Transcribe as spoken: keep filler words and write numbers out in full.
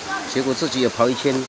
结果自己也跑一千。